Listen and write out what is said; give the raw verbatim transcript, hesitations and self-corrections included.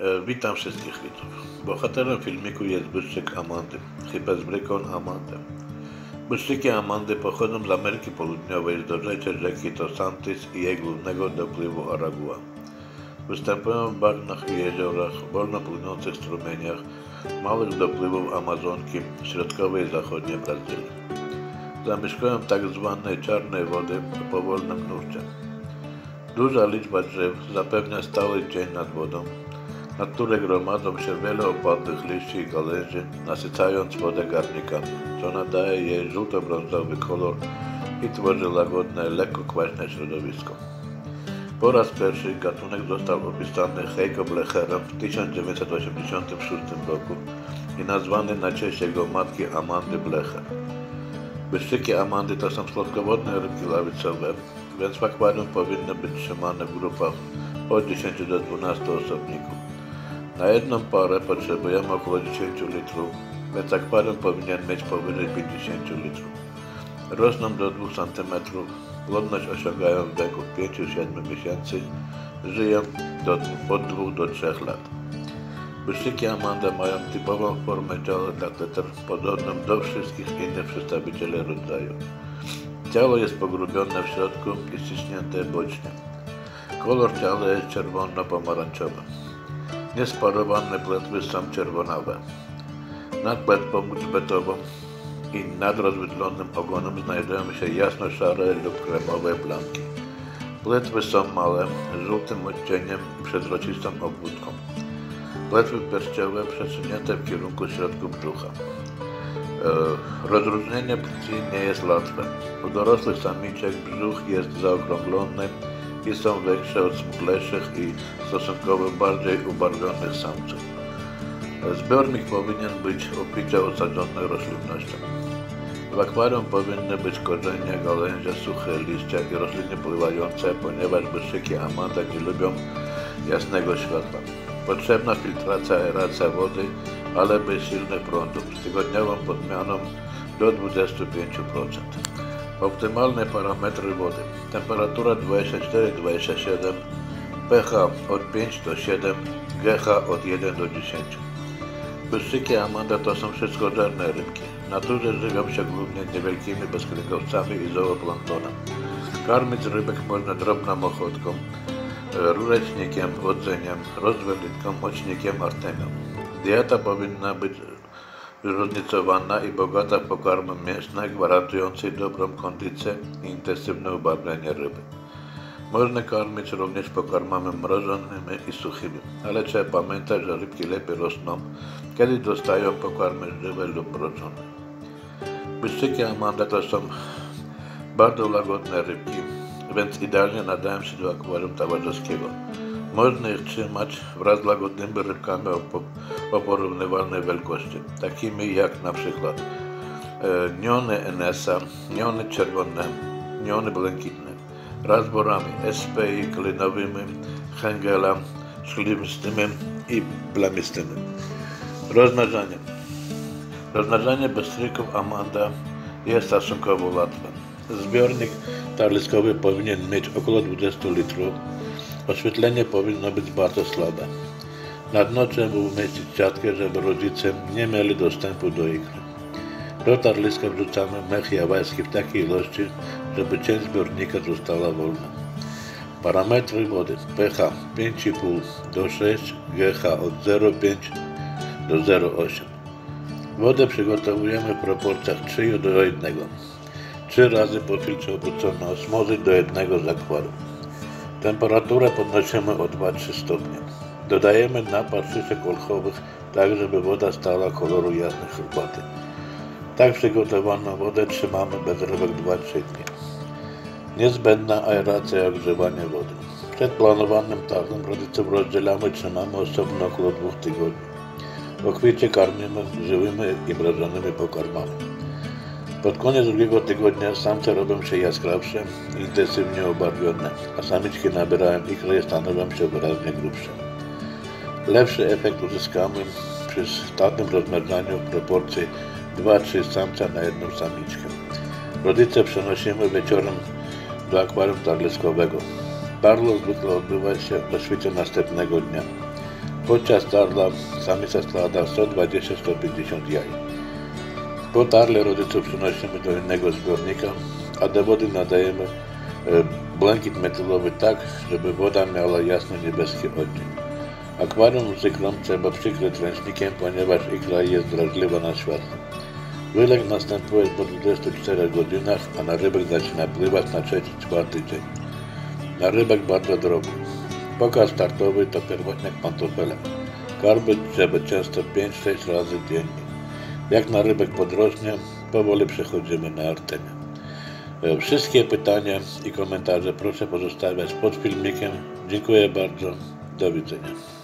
E, witam wszystkich widzów. Bohaterem filmiku jest błyszczyk Amandy, Hypesbrykon amandae. Błyszczyki Amandy pochodzą z Ameryki Południowej z dorzeczej rzeki Tosantis i jej głównego dopływu Aragua. Występują w bagnach i jeziorach, wolno płynących strumieniach, małych dopływów Amazonki, środkowej i zachodniej Brazylii. Zamieszkują tak zwanej czarnej wody o powolnym nurcie. Duża liczba drzew zapewnia stały cień nad wodą, na której gromadzą się wiele opadłych liści i gałęzi, nasycając wodę garnikami, co nadaje jej żółto-brązowy kolor i tworzy łagodne, lekko kwaśne środowisko. Po raz pierwszy gatunek został opisany Heiko Blecherem w tysiąc dziewięćset osiemdziesiątym szóstym roku i nazwany na cześć jego matki Amandy Blecher. Błyszczyki Amandy to są słodkowodne rybki ławicowe, więc w akwarium powinny być trzymane w grupach od dziesięciu do dwunastu osobników. Na jedną parę potrzebujemy około dziesięciu litrów, więc akwarium powinien mieć powyżej pięćdziesięciu litrów. Rosną do dwóch centymetrów, płodność osiągają w wieku pięciu do siedmiu miesięcy, żyją do, od dwóch do trzech lat. Błyszczyki Amandy mają typową formę ciała dla teter, podobną do wszystkich innych przedstawicieli rodzaju. Ciało jest pogrubione w środku i ściśnięte bocznie. Kolor ciała jest czerwono-pomarańczowy. Niesparowane płetwy są czerwonawe. Nad płetwą grzbietową i nad rozwydlonym ogonem znajdują się jasno-szare lub kremowe plamki. Płetwy są małe, z żółtym odcieniem i przezroczystą obwódką. Płetwy pierściowe przesunięte w kierunku środku brzucha. E, rozróżnienie płci nie jest łatwe. U dorosłych samiczek brzuch jest zaokrąglony i są większe od smuglejszych i stosunkowo bardziej ubarwionych samców. Zbiornik powinien być obficie osadzony roślinnością. W akwarium powinny być korzenie, gałęzie, suche liście i rośliny pływające, ponieważ błyszczyki Amandy nie lubią jasnego światła. Potrzebna filtracja, aeracja wody, ale bez silnych prądów, z tygodniową podmianą do dwudziestu pięciu procent. Optymalne parametry wody: temperatura dwadzieścia cztery do dwudziestu siedmiu, pH od pięć do siedmiu, GH od jeden do dziesięciu. Błyszczyki Amandy to są wszystkożerne rybki. W naturze żywią się głównie niewielkimi bezkręgowcami i zooplanktonem. Karmić rybek można drobną ochotką, rurecznikiem, łodzeniem, rozwelitką, mocznikiem, artemią. Dieta powinna być zróżnicowana i bogata w pokarmy mięsne, gwarantujące dobrą kondycję i intensywne ubarwienie ryby. Można karmić również pokarmami mrożonymi i suchymi, ale trzeba pamiętać, że rybki lepiej rosną, kiedy dostają pokarmy żywe lub mrożone. Błyszczyki Amandy to są bardzo łagodne rybki, więc idealnie nadają się do akwarium towarzyskiego. Można ich trzymać wraz z łagodnymi rybkami o, o porównywalnej wielkości, takimi jak na przykład e, niony N S A, niony czerwone, niony błękitne, razborami S P I klinowymi, Hengela, szklimistymi i plamistymi. Rozmnażanie. Rozmnażanie błyszczyków Amandy jest stosunkowo łatwe. Zbiornik tarliskowy powinien mieć około dwudziestu litrów. Oświetlenie powinno być bardzo słabe. Na dno trzeba umieścić siatkę, żeby rodzice nie mieli dostępu do ikry. Do tarliska wrzucamy mech jawajski w takiej ilości, żeby cień zbiornika została wolna. Parametry wody: pH pięć i pół do sześciu, GH od zero przecinek pięć do zero przecinek osiem. Wodę przygotowujemy w proporcjach trzy do jednego. Trzy razy po filtrze obrócone osmozy do jednego z akwarium. Temperaturę podnosimy o dwa do trzech stopnie. Dodajemy napar szyszek olchowych, tak żeby woda stała koloru jasnej herbaty. Tak przygotowaną wodę trzymamy bez rybek dwa do trzech dni. Niezbędna aeracja i ogrzewanie wody. Przed planowanym targiem rodziców rozdzielamy, trzymamy osobno około dwóch tygodni. W okwicie karmimy żywymi i mrożonymi pokarmami. Pod koniec drugiego tygodnia samce robią się jaskrawsze, intensywnie obarwione, a samiczki nabierają ikry i stanowią się wyraźnie grubsze. Lepszy efekt uzyskamy przy stałym rozmnażaniu w proporcji dwa do trzech samca na jedną samiczkę. Rodzice przenosimy wieczorem do akwarium tarliskowego. Parlo zwykle odbywa się o świcie następnego dnia. Podczas tarla samica składa sto dwadzieścia do stu pięćdziesięciu jaj. Po tarle rodziców przenosimy do innego zbiornika, a do wody nadajemy e, błękit metylowy tak, żeby woda miała jasno-niebieski odcień. Akwarium z ikrą trzeba przykryć ręcznikiem, ponieważ ikra jest wrażliwa na światło. Wylew następuje po dwudziestu czterech godzinach, a narybek zaczyna pływać na trzeci, czwarty dzień. Narybek bardzo drogi. Pokaz startowy to pierwotniak pantofelek. Karmić trzeba często pięć sześć razy dziennie. Jak narybek podrośnie, powoli przechodzimy na artemię. Wszystkie pytania i komentarze proszę pozostawiać pod filmikiem. Dziękuję bardzo. Do widzenia.